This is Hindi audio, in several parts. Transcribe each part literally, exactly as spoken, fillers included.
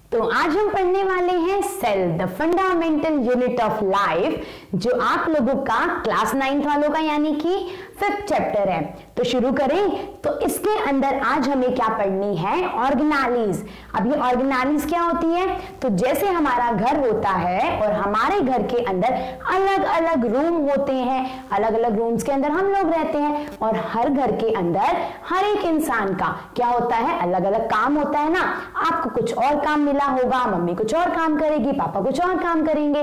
तो आज हम पढ़ने वाले हैं cell the fundamental unit of life, जो आप लोगों का क्लास नाइन्थ वालों का यानी कि फिफ्थ चैप्टर है। तो शुरू करें। तो इसके अंदर आज हमें क्या पढ़नी है, ऑर्गेनालीज। अब ये ऑर्गेनालीज क्या होती है? तो जैसे हमारा घर होता है और हमारे घर के अंदर अलग अलग रूम होते हैं, अलग अलग रूम्स के अंदर हम लोग रहते हैं और हर घर के अंदर हर एक इंसान का क्या होता है, अलग अलग काम होता है ना। आपको कुछ और काम मिला होगा, मम्मी कुछ और काम करेगी, पापा कुछ और काम करेंगे।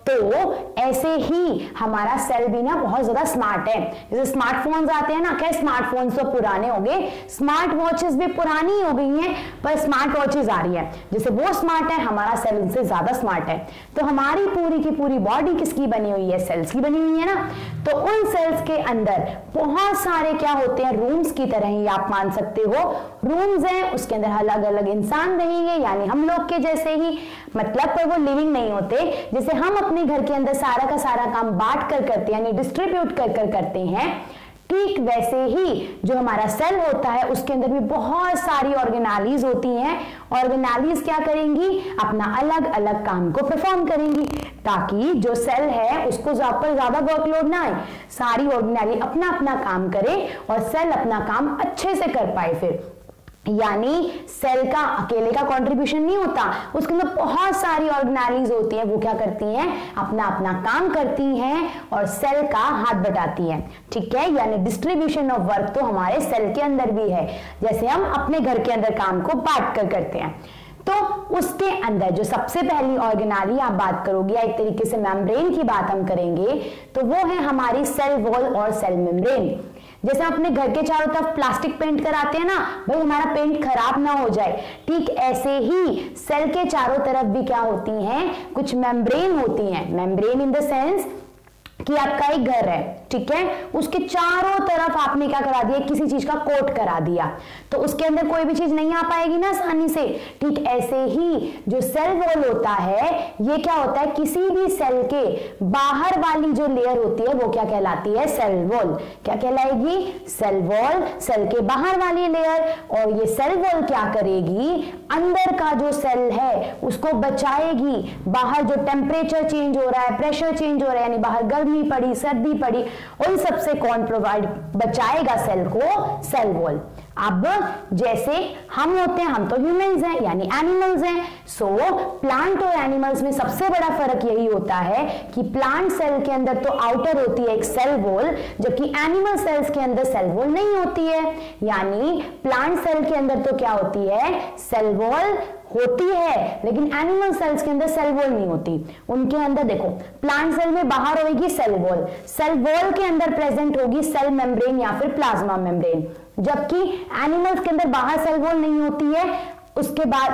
तो ऐसे ही हमारा सेल भी ना बहुत ज्यादा स्मार्ट है। जैसे स्मार्टफोन्स आते हैं ना, क्या स्मार्टफोन्स तो पुराने हो गए, स्मार्ट वॉचेस भी पुरानी हो गई हैं, पर स्मार्ट वॉचेस आ रही है। जैसे वो स्मार्ट है, हमारा सेल उनसे ज्यादा स्मार्ट है। तो हमारी पूरी की पूरी बॉडी किसकी बनी हुई है? सेल्स की बनी हुई है ना। तो उन सेल्स के अंदर बहुत सारे क्या होते हैं, रूम्स की तरह ही आप मान सकते हो। रूम्स हैं, उसके अंदर अलग अलग इंसान रहेंगे, यानी हम लोग के जैसे ही, मतलब पर वो लिविंग नहीं होते। जैसे हम अपने घर के अंदर सारा का सारा काम बांट कर करते हैं, यानी डिस्ट्रीब्यूट कर कर करते हैं, ठीक वैसे ही जो हमारा सेल होता है उसके अंदर भी बहुत सारी ऑर्गेनालीज होती हैं। ऑर्गेनालीज क्या करेंगी? अपना अलग अलग काम को परफॉर्म करेंगी, ताकि जो सेल है उसको ज्यादा वर्कलोड ना आए। सारी ऑर्गेनाली अपना अपना काम करे और सेल अपना काम अच्छे से कर पाए। फिर यानी सेल का अकेले का कंट्रीब्यूशन नहीं होता, उसके अंदर बहुत सारी ऑर्गेनालीज होती हैं। वो क्या करती हैं? अपना अपना काम करती हैं और सेल का हाथ बटाती हैं। ठीक है, यानी डिस्ट्रीब्यूशन ऑफ वर्क तो हमारे सेल के अंदर भी है। जैसे हम अपने घर के अंदर काम को बांट कर करते हैं, तो उसके अंदर जो सबसे पहली ऑर्गेनाली आप बात करोगे, या एक तरीके से मेम्ब्रेन की बात हम करेंगे, तो वो है हमारी सेल वॉल और सेल मेम्ब्रेन। जैसे अपने घर के चारों तरफ प्लास्टिक पेंट कराते हैं ना, भाई हमारा पेंट खराब ना हो जाए, ठीक ऐसे ही सेल के चारों तरफ भी क्या होती हैं, कुछ मेम्ब्रेन होती हैं। मेम्ब्रेन इन द सेंस कि आपका एक घर है, ठीक है, उसके चारों तरफ आपने क्या करा दिया, किसी चीज का कोट करा दिया, तो उसके अंदर कोई भी चीज नहीं आ पाएगी ना आसानी से। ठीक ऐसे ही जो सेल वॉल होता है, ये क्या होता है, किसी भी सेल के बाहर वाली जो लेयर होती है वो क्या कहलाती है? Cell wall. क्या कहलाएगी? सेल वॉल, सेल के बाहर वाली लेयर। और ये सेल वॉल क्या करेगी? अंदर का जो सेल है उसको बचाएगी। बाहर जो टेम्परेचर चेंज हो रहा है, प्रेशर चेंज हो रहा है, यानी बाहर गर्मी पड़ी, सर्दी पड़ी, उन सबसे कौन प्रोवाइड बचाएगा सेल को? Cell wall. अब जैसे हम होते हैं, हम तो ह्यूमंस हैं, यानी एनिमल्स हैं। सो प्लांट और एनिमल्स में सबसे बड़ा फर्क यही होता है कि प्लांट सेल के अंदर तो आउटर होती है एक सेल वॉल, जबकि एनिमल सेल्स के अंदर सेल वॉल नहीं होती है। यानी प्लांट सेल के अंदर तो क्या होती है? सेल वॉल होती है, लेकिन एनिमल सेल्स के अंदर सेल वॉल नहीं होती। उनके अंदर देखो, प्लांट सेल में बाहर होगी सेल वॉल, सेल वॉल के अंदर प्रेजेंट होगी सेल मेम्ब्रेन या फिर प्लाज्मा मेम्ब्रेन, जबकि एनिमल्स के अंदर बाहर सेल वॉल नहीं होती है। उसके बाद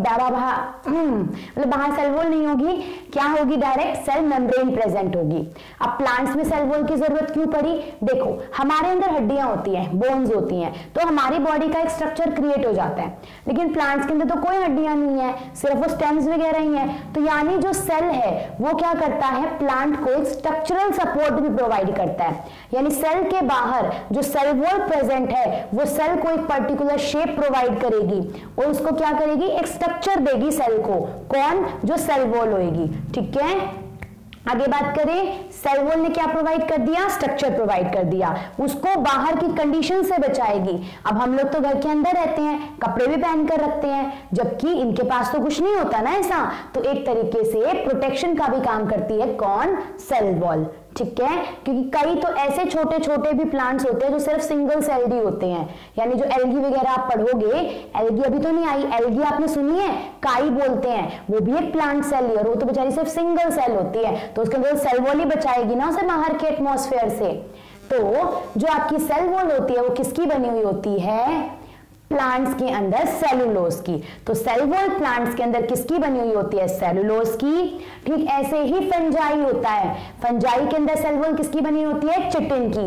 मतलब बाहर सेल वॉल नहीं होगी, क्या होगी? डायरेक्ट सेल मेम्ब्रेन प्रेजेंट होगी। अब प्लांट्स में सेल वॉल की जरूरत क्यों पड़ी? देखो, हमारे अंदर हड्डियां होती हैं, बोन्स होती हैं, तो हमारी बॉडी का एक स्ट्रक्चर क्रिएट हो जाता है। लेकिन प्लांट्स के अंदर तो कोई हड्डियां नहीं है, सिर्फ वो स्टेम्स वगैरह ही है। तो यानी जो सेल है वो क्या करता है? प्लांट को एक स्ट्रक्चरल सपोर्ट भी प्रोवाइड करता है। यानी सेल के बाहर जो सेल वॉल प्रेजेंट है वो सेल को एक पर्टिकुलर शेप प्रोवाइड करेगी और उसको क्या करेगी? एक स्ट्रक्चर देगी सेल को। कौन? जो सेल वॉल होगी। ठीक है, आगे बात करें, सेल वॉल ने क्या प्रोवाइड कर दिया? स्ट्रक्चर प्रोवाइड कर दिया, उसको बाहर की कंडीशन से बचाएगी। अब हम लोग तो घर के अंदर रहते हैं, कपड़े भी पहन कर रखते हैं, जबकि इनके पास तो कुछ नहीं होता ना ऐसा, तो एक तरीके से प्रोटेक्शन का भी काम करती है। कौन? Cell wall. ठीक है, क्योंकि कई तो ऐसे छोटे छोटे भी प्लांट्स होते हैं जो सिर्फ सिंगल सेल्ड ही होते हैं, यानी जो एल्गी वगैरह आप पढ़ोगे, एल्गी अभी तो नहीं आई, एल्गी आपने सुनी है, काई बोलते हैं, वो भी एक प्लांट सेल ही, और वो तो बेचारी सिर्फ सिंगल सेल होती है, तो उसके अंदर सेल वॉल ही बचाएगी ना उसे बाहर के एटमॉस्फेयर से। तो जो आपकी सेल वॉल होती है वो किसकी बनी हुई होती है? प्लांट्स के अंदर सेलुलोज की। तो सेल वॉल प्लांट्स के अंदर किसकी बनी हुई होती है? सेलुलोज की। ठीक ऐसे ही फंजाई होता है, फंजाई के अंदर सेल वॉल किसकी बनी होती है? चिटिन की।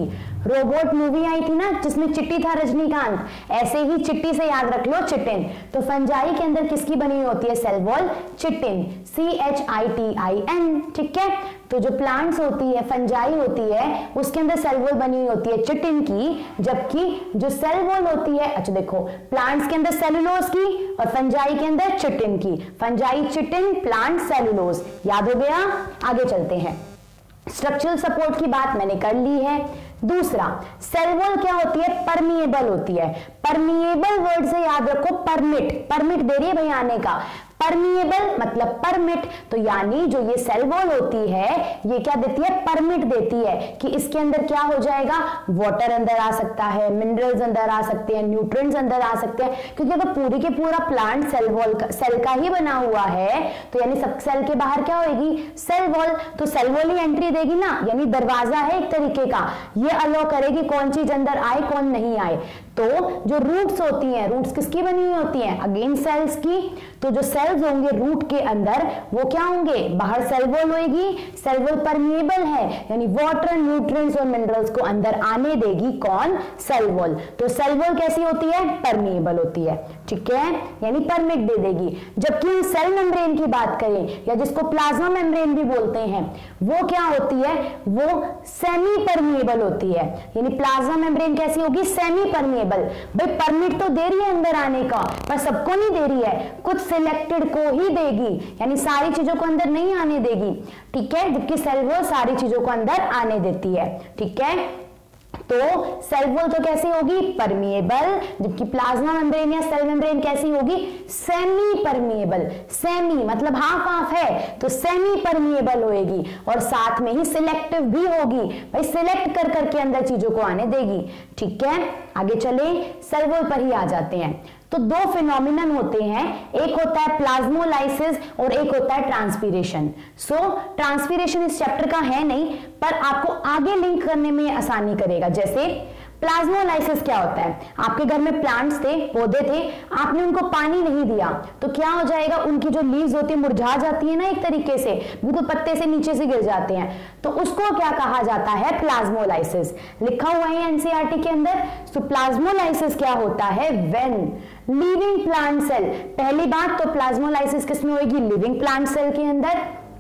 रोबोट मूवी आई थी ना जिसमें चिट्टी था रजनीकांत, ऐसे ही चिट्टी से याद रख लो चिटिन। तो फंजाई के अंदर किसकी बनी हुई होती है cell wall? Chitin, C H I T I N, ठीक है। तो जो प्लांट्स होती है, फंजाई होती है, उसके अंदर सेल वॉल बनी हुई होती है चिटिन की, जबकि जो सेल वॉल होती है, अच्छा देखो, प्लांट्स के अंदर सेलुलोज की और फंजाई के अंदर चिटिन की। फंजाई चिटिन, प्लांट सेलुलोज, याद हो गया। आगे चलते हैं। स्ट्रक्चरल सपोर्ट की बात मैंने कर ली है। दूसरा, सेल वॉल क्या होती है? परमिएबल होती है। परमिएबल वर्ड से याद रखो परमिट, परमिट दे रही है भाई आने का। परमिएबल मतलब परमिट, तो यानी जो ये सेल वॉल होती है ये क्या देती है? परमिट देती है कि इसके अंदर क्या हो जाएगा? वाटर अंदर आ सकता है, मिनरल्स अंदर आ सकते हैं, न्यूट्रिएंट्स अंदर आ सकते हैं, क्योंकि अगर पूरी के पूरा प्लांट सेल वॉल का, सेल का ही बना हुआ है तो यानी सब सेल के बाहर क्या होगी? Cell wall. तो सेल वॉल ही एंट्री देगी ना, यानी दरवाजा है एक तरीके का, ये अलाउ करेगी कौन चीज अंदर आए कौन नहीं आए। तो जो रूट्स होती हैं, रूट्स किसकी बनी हुई होती हैं? अगेन सेल्स की। तो जो सेल्स होंगे रूट के अंदर वो क्या होंगे? बाहर सेल वॉल होगी। सेल वॉल परमिएबल है, यानी वाटर, न्यूट्रिएंट्स और मिनरल्स को अंदर आने देगी कौन? Cell wall. तो सेल वॉल कैसी होती है? परमिएबल होती है, ठीक है, यानी परमिट दे देगी। जबकि सेल मेम्ब्रेन की बात करें या जिसको प्लाज्मा मेम्ब्रेन भी बोलते हैं, वो क्या होती है? वो सेमी परमिएबल होती है। यानी प्लाज्मा मेम्ब्रेन कैसी होगी? Semi permeable. भाई परमिट तो दे रही है अंदर आने का, पर सबको नहीं दे रही है, कुछ सिलेक्टेड को ही देगी, यानी सारी चीजों को अंदर नहीं आने देगी, ठीक है। जबकि सेल वॉल सारी चीजों को अंदर आने देती है, ठीक है। तो सेल वॉल तो कैसी होगी? परमिएबल, जबकि प्लाज्मा मेम्ब्रेन या सेल मेम्ब्रेन कैसी होगी? Semi permeable. सेमी मतलब हाफ हाफ है, तो सेमी परमिएबल होएगी और साथ में ही सिलेक्टिव भी होगी, भाई सिलेक्ट कर करके अंदर चीजों को आने देगी, ठीक है। आगे चले, सेल वॉल पर ही आ जाते हैं। तो दो फिनोमिनन होते हैं, एक होता है प्लाज्मोलाइसिस और एक होता है ट्रांसपीरेशन। सो ट्रांसपीरेशन इस चैप्टर का है नहीं, पर आपको आगे लिंक करने में आसानी करेगा। जैसे प्लाज्मोलाइसिस क्या होता है? आपके घर में प्लांट्स थे, पौधे थे, आपने उनको पानी नहीं दिया तो क्या हो जाएगा? उनकी जो लीव्स होती है मुरझा जाती है ना, एक तरीके से बिल्कुल पत्ते से नीचे से गिर जाते हैं, तो उसको क्या कहा जाता है? प्लाज्मोलाइसिस। लिखा हुआ है एनसीईआरटी के अंदर। तो प्लाज्मोलाइसिस क्या होता है? व्हेन लिविंग प्लांट सेल, पहली बात तो प्लाज्मोलाइसिस किसमें होगी? लिविंग प्लांट सेल के अंदर।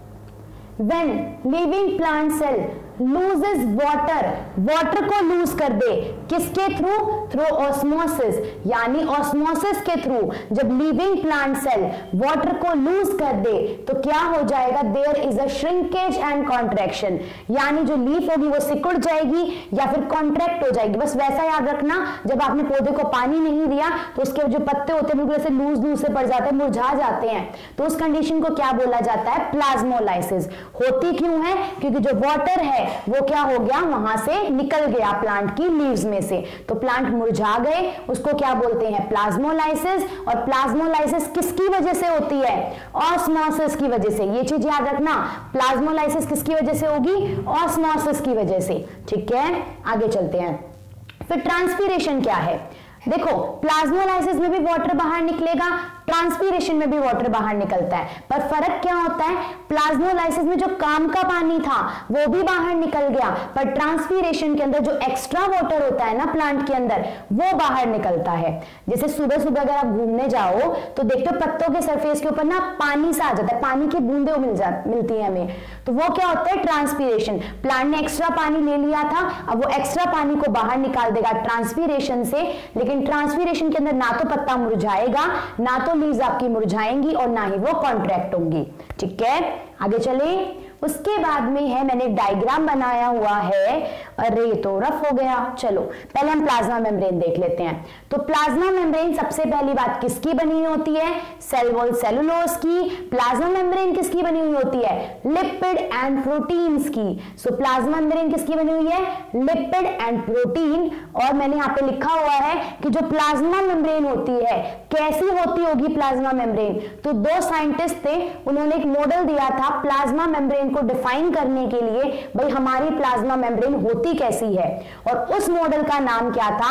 When living plant cell loses water, water को लूज कर दे, किसके थ्रू? थ्रू ऑस्मोसिस, यानी ऑस्मोसिस के थ्रू जब लिविंग प्लांट सेल वाटर को लूज कर दे तो क्या हो जाएगा? There is a shrinkage and contraction, यानी जो लीफ होगी वो सिकुड़ जाएगी या फिर कॉन्ट्रैक्ट हो जाएगी। बस वैसा याद रखना, जब आपने पौधे को पानी नहीं दिया तो उसके जो पत्ते होते हैं बिल्कुल ऐसे लूज लूज से पड़ जाते हैं, मुरझा जाते हैं, तो उस कंडीशन को क्या बोला जाता है? प्लाज्मोलाइसिस। होती क्यों है? क्योंकि जो वाटर है वो क्या हो गया? वहां से निकल गया प्लांट की लीव्स में से, तो प्लांट मुरझा गए, उसको क्या बोलते हैं? प्लाज्मोलाइसिस। और प्लाज्मोलाइसिस किसकी वजह से होती है? ऑस्मोसिस की वजह से। ये चीज याद रखना, प्लाज्मोलाइसिस किसकी वजह से होगी? ऑस्मोसिस की वजह से, ठीक है। आगे चलते हैं। फिर ट्रांसपीरेशन क्या है? देखो, प्लाज्मोलाइसिस में भी वाटर बाहर निकलेगा, ट्रांसपीरेशन में भी वाटर बाहर निकलता है, पर फर्क क्या होता है? प्लाज्मोलाइसिस में जो काम का पानी था वो भी बाहर निकल गया, पर ट्रांसपीरेशन के अंदर जो एक्स्ट्रा वाटर होता है ना प्लांट के अंदर, वो बाहर निकलता है। जैसे सुबह सुबह अगर आप घूमने जाओ तो देखते हो पत्तों के सरफेस के ऊपर ना पानी सा आ जाता है, पानी की बूंदें मिल जा मिलती है हमें, तो वो क्या होता है? ट्रांसपीरेशन। प्लांट ने एक्स्ट्रा पानी ले लिया था, अब वो एक्स्ट्रा पानी को बाहर निकाल देगा ट्रांसपीरेशन से, लेकिन ट्रांसपीरेशन के अंदर ना तो पत्ता मुरझाएगा, ना तो लीव्स आपकी मुरझाएंगी और ना ही वो कॉन्ट्रैक्ट होंगी, ठीक है। आगे चले। उसके बाद में है, मैंने डायग्राम बनाया हुआ है, अरे ये तो रफ हो गया। चलो पहले हम प्लाज्मा मेम्ब्रेन देख लेते हैं। तो प्लाज्मा मेम्ब्रेन सबसे पहली बात किसकी बनी हुई होती है? सेल वॉल सेलुलोज की। प्लाज्मा मेम्ब्रेन किसकी बनी हुई होती है? लिपिड एंड प्रोटीन्स की। सो प्लाज्मा मेम्ब्रेन किसकी बनी हुई है? Lipid and protein. और मैंने यहाँ पे लिखा हुआ है कि जो प्लाज्मा मेम्ब्रेन होती है कैसी होती होगी प्लाज्मा मेम्ब्रेन? तो दो साइंटिस्ट थे, उन्होंने एक मॉडल दिया था प्लाज्मा मेम्ब्रेन को डिफाइन करने के लिए, भाई हमारी प्लाज्मा मेम्ब्रेन होती कैसी है, और उस मॉडल का नाम क्या था?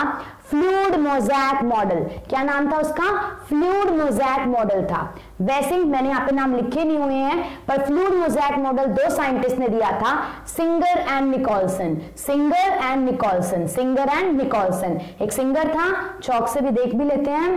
Fluid mosaic model. क्या नाम था उसका? फ्लूइड मोज़ेक मॉडल था। वैसे मैंने यहाँ पे नाम लिखे नहीं हुए हैं, पर फ्लूइड मोज़ेक मॉडल दो साइंटिस्ट ने दिया था, Singer and Nicolson. Singer and Nicolson, Singer and Nicolson. एक सिंगर था, चौक से भी देख भी लेते हैं,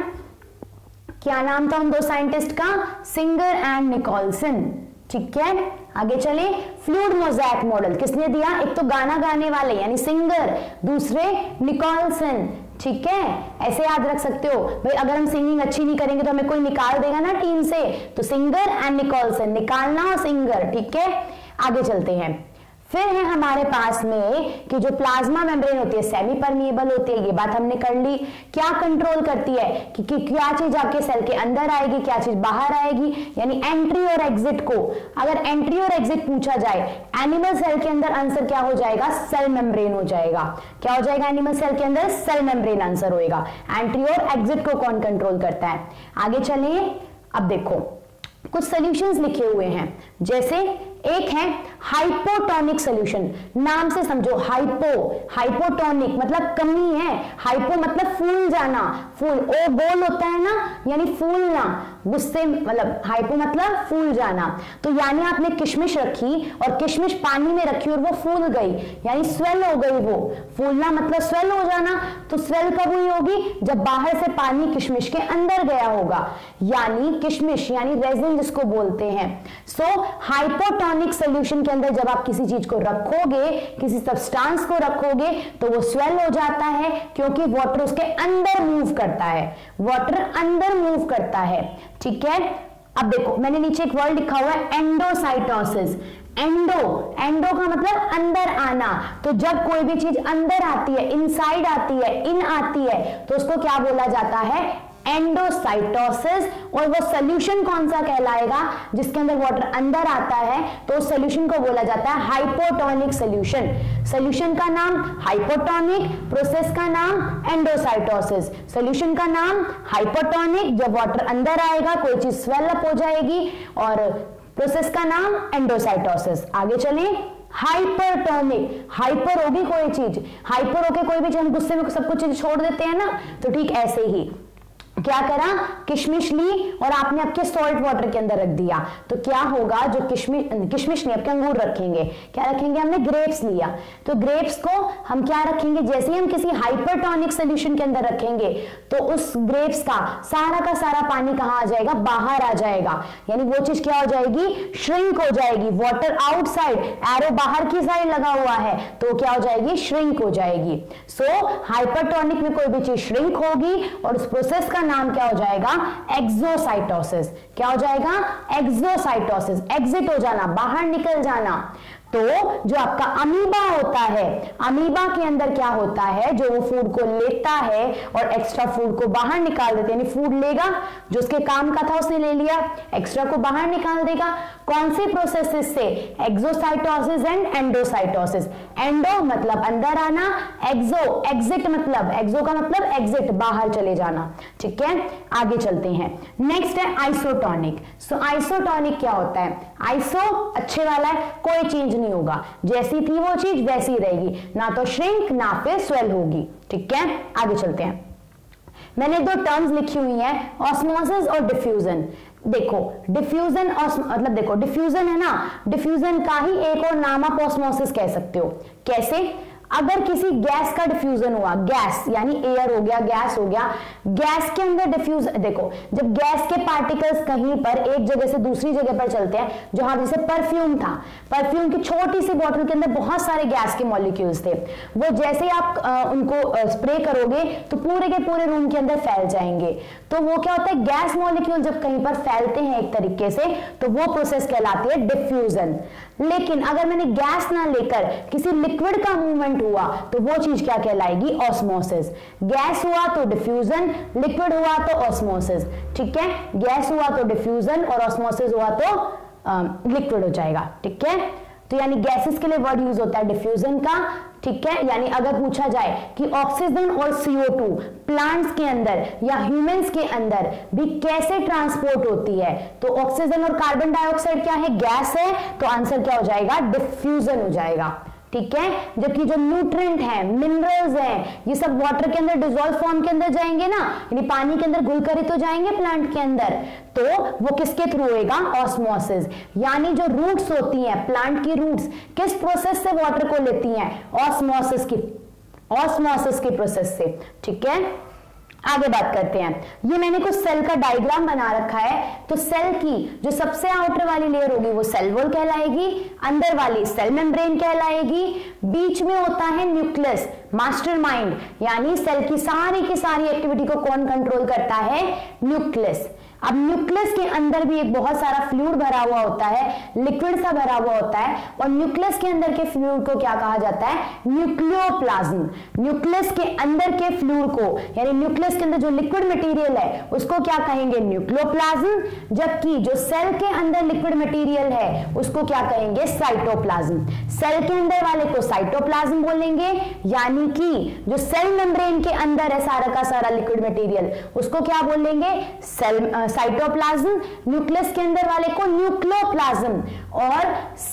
क्या नाम था उन दो साइंटिस्ट का? Singer and Nicolson. ठीक है, आगे चले। फ्लूइड मोज़ेक मॉडल किसने दिया? एक तो गाना गाने वाले यानी सिंगर, दूसरे निकोलसन। ठीक है, ऐसे याद रख सकते हो भाई, अगर हम सिंगिंग अच्छी नहीं करेंगे तो हमें कोई निकाल देगा ना टीम से, तो सिंगर एंड निकोलसन, निकालना और सिंगर। ठीक है, आगे चलते हैं। फिर है हमारे पास में कि जो प्लाज्मा मेम्ब्रेन होती है सेमी परमिएबल होती है, ये बात हमने कर ली। क्या कंट्रोल करती है कि, कि क्या चीज आपके सेल के अंदर आएगी, क्या चीज बाहर आएगी, यानी एंट्री और एग्जिट को। अगर एंट्री और एग्जिट पूछा जाए एनिमल सेल के अंदर, आंसर क्या हो जाएगा? सेल मेम्ब्रेन हो जाएगा। क्या हो जाएगा? एनिमल सेल के अंदर सेल मेम्ब्रेन आंसर होएगा। एंट्री और एग्जिट को कौन कंट्रोल करता है? आगे चलिए, अब देखो कुछ सॉल्यूशंस लिखे हुए हैं, जैसे एक है हाइपोटोनिक सॉल्यूशन। नाम से समझो, हाइपो, हाइपोटोनिक मतलब कमी है, हाइपो मतलब फूल जाना, फूल ओ गोल होता है ना, यानी फूलना, गुस्से मतलब हाइपो मतलब फूल जाना। तो यानी आपने किशमिश रखी और किशमिश पानी में रखी और वो फूल गई, यानी स्वेल हो गई। वो फूलना मतलब स्वेल हो जाना। तो स्वेल कब हुई होगी? जब बाहर से पानी किशमिश के अंदर गया होगा, यानी किशमिश यानी रेजिन जिसको बोलते हैं। सो हाइपोटोनिक सॉल्यूशन के अंदर जब आप किसी चीज को रखोगे, किसी सब्सटेंस को रखोगे, तो वो स्वेल हो जाता है, क्योंकि वाटर उसके अंदर मूव करता है, वाटर अंदर मूव करता है। ठीक है, अब देखो मैंने नीचे एक वर्ड लिखा हुआ है एंडोसाइटोसिस। एंडो, एंडो का मतलब अंदर आना। तो जब कोई भी चीज अंदर आती है, इनसाइड आती है, इन आती है, तो उसको क्या बोला जाता है? एंडोसाइटोसिस। और वो सोल्यूशन कौन सा कहलाएगा? जिसके अंदर वाटर अंदर आता है, तो उस सोल्यूशन को बोला जाता है हाइपोटोनिक सोल्यूशन। सोल्यूशन का नाम हाइपोटोनिक, प्रोसेस का नाम एंडोसाइटोसिस। सोल्यूशन का नाम हाइपोटोनिक, जब वाटर अंदर आएगा कोई चीज स्वेल अप हो जाएगी, और प्रोसेस का नाम एंडोसाइटोसिस। आगे चलें, हाइपरटोनिक, हाइपर होगी कोई चीज, हाइपर होके कोई भी चीज हम गुस्से में सब कुछ चीज छोड़ देते हैं ना, तो ठीक ऐसे ही क्या करा? किशमिश ली और आपने आपके सॉल्ट वाटर के अंदर रख दिया, तो क्या होगा? जो किशमिश किशमिश नहीं, आपके अंगूर रखेंगे, क्या रखेंगे? हमने ग्रेप्स लिया, तो ग्रेप्स को हम क्या रखेंगे? जैसे ही हम किसी हाइपरटोनिक सॉल्यूशन के अंदर रखेंगे, तो उस ग्रेप्स का सारा का सारा पानी कहां आ जाएगा? बाहर आ जाएगा, यानी वो चीज क्या हो जाएगी? श्रिंक हो जाएगी। वाटर आउटसाइड, एरो बाहर की साइड लगा हुआ है, तो क्या हो जाएगी? श्रिंक हो जाएगी। सो हाइपरटोनिक में कोई भी चीज श्रिंक होगी, और उस प्रोसेस का नाम क्या हो जाएगा? एक्सोसाइटोसिस। क्या हो जाएगा? एक्सोसाइटोसिस, एग्जिट हो जाना, बाहर निकल जाना। तो जो आपका अमीबा होता है, अमीबा के अंदर क्या होता है? जो वो फूड को लेता है और एक्स्ट्रा फूड को बाहर निकाल देते, यानी फूड लेगा, जो उसके काम का था उसने ले लिया, एक्स्ट्रा को बाहर निकाल देगा। कौन सी प्रोसेस से? Exocytosis and endocytosis. एंडो मतलब अंदर आना, एक्सो एग्जिट मतलब, एक्सो का मतलब एग्जिट, बाहर चले जाना। ठीक है, आगे चलते हैं। नेक्स्ट है आइसोटोनिक। सो आइसोटोनिक क्या होता है? आइसो अच्छे वाला है, कोई चेंज नहीं होगा, जैसी थी वो चीज वैसी रहेगी, ना तो श्रिंक ना फिर स्वेल होगी। ठीक है, आगे चलते हैं। मैंने दो टर्म्स लिखी हुई हैं, ऑस्मोसिस और डिफ्यूजन। देखो डिफ्यूजन मतलब देखो डिफ्यूजन है ना, डिफ्यूजन का ही एक और नाम आप ऑस्मोसिस कह सकते हो। कैसे? अगर किसी गैस का डिफ्यूजन हुआ, गैस यानी एयर हो गया, गैस हो गया, गैस के अंदर डिफ्यूज, देखो जब गैस के पार्टिकल्स कहीं पर एक जगह से दूसरी जगह पर चलते हैं, जहां जैसे परफ्यूम था, परफ्यूम की छोटी सी बोतल के अंदर बहुत सारे गैस के मॉलिक्यूल्स थे, वो जैसे ही आप आ, उनको स्प्रे करोगे तो पूरे के पूरे रूम के अंदर फैल जाएंगे। तो वो क्या होता है? गैस मॉलिक्यूल जब कहीं पर फैलते हैं एक तरीके से, तो वो प्रोसेस कहलाती है डिफ्यूजन। लेकिन अगर मैंने गैस ना लेकर किसी लिक्विड का मूवमेंट हुआ, तो वो चीज क्या कहलाएगी? ऑस्मोसिस। गैस हुआ तो डिफ्यूजन, लिक्विड हुआ तो ऑस्मोसिस। ठीक है, गैस हुआ तो डिफ्यूजन और ऑस्मोसिस हुआ तो लिक्विड हो जाएगा। ठीक है, तो यानी गैसेस के लिए वर्ड यूज होता है डिफ्यूजन का। ठीक है, यानी अगर पूछा जाए कि ऑक्सीजन और सी ओ टू प्लांट्स के अंदर या ह्यूमंस के अंदर भी कैसे ट्रांसपोर्ट होती है, तो ऑक्सीजन और कार्बन डाइऑक्साइड क्या है? गैस है, तो आंसर क्या हो जाएगा? डिफ्यूजन हो जाएगा। ठीक है, जबकि जो न्यूट्रिएंट है, मिनरल्स हैं, ये सब वाटर के अंदर डिसॉल्व फॉर्म के अंदर जाएंगे ना, यानी पानी के अंदर घुलकर ही तो जाएंगे प्लांट के अंदर, तो वो किसके थ्रू होएगा, ऑस्मोसिस। यानी जो रूट्स होती हैं, प्लांट की रूट्स किस प्रोसेस से वाटर को लेती हैं, ऑस्मोसिस की ऑस्मोसिस की प्रोसेस से। ठीक है, आगे बात करते हैं। ये मैंने कुछ सेल का डायग्राम बना रखा है। तो सेल की जो सबसे आउटर वाली लेयर होगी वो सेल वॉल कहलाएगी, अंदर वाली सेल मेम्ब्रेन कहलाएगी, बीच में होता है न्यूक्लियस, मास्टरमाइंड, यानी सेल की सारी की सारी एक्टिविटी को कौन कंट्रोल करता है, न्यूक्लियस। अब न्यूक्लियस के अंदर भी एक बहुत सारा फ्लूइड भरा हुआ होता है, लिक्विड सा भरा हुआ होता है, और न्यूक्लियस के अंदर के फ्लूइड को क्या कहा जाता है, न्यूक्लियोप्लाज्म। न्यूक्लियस के अंदर के फ्लूइड को, यानी न्यूक्लियस के अंदर जो लिक्विड मटेरियल है उसको क्या कहेंगे, न्यूक्लियोप्लाज्म। जबकि जो सेल के अंदर लिक्विड मटेरियल है उसको क्या कहेंगे, साइटोप्लाज्म। सेल के अंदर वाले को साइटोप्लाज्म बोलेंगे, यानी कि जो सेल मेम्ब्रेन के अंदर है सारा का सारा लिक्विड मटेरियल उसको क्या बोलेंगे, सेल साइटोप्लाज्म। न्यूक्लियस के अंदर वाले को न्यूक्लियोप्लाज्म। और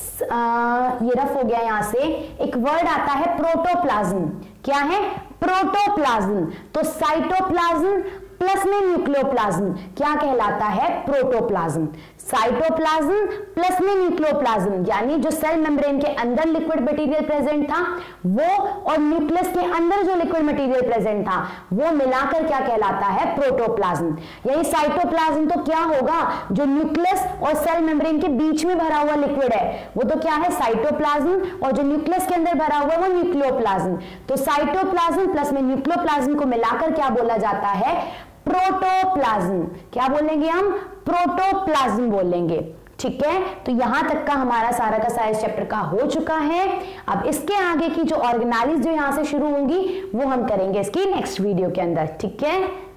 आ, ये रफ हो गया, यहां से एक वर्ड आता है प्रोटोप्लाज्म। क्या है, प्रोटोप्लाज्म। तो साइटोप्लाज्म प्लस में न्यूक्लियोप्लाज्म क्या कहलाता है, प्रोटोप्लाज्म। साइटोप्लाज्म प्लस में न्यूक्लियोप्लाज्म, यानी जो सेल मेम्ब्रेन के अंदर लिक्विड मटेरियल प्रेजेंट था वो और न्यूक्लियस के अंदर जो लिक्विड मटेरियल प्रेजेंट था वो मिलाकर क्या कहलाता है, प्रोटोप्लाज्म। यही साइटोप्लाज्म तो क्या होगा, जो न्यूक्लियस और सेल मेम्ब्रेन के बीच में भरा हुआ लिक्विड है वो तो क्या है, साइटोप्लाज्म, और जो न्यूक्लियस के अंदर भरा हुआ वो न्यूक्लियोप्लाज्म। तो साइटोप्लाज्म प्लस में न्यूक्लियोप्लाज्म को मिलाकर क्या बोला जाता है, प्रोटोप्लाज्म। क्या बोलेंगे हम, प्रोटोप्लाज्म बोलेंगे। ठीक है, तो यहां तक का हमारा सारा का सारा इस चैप्टर का हो चुका है। अब इसके आगे की जो ऑर्गेनाइज जो यहां से शुरू होंगी वो हम करेंगे इसकी नेक्स्ट वीडियो के अंदर। ठीक है।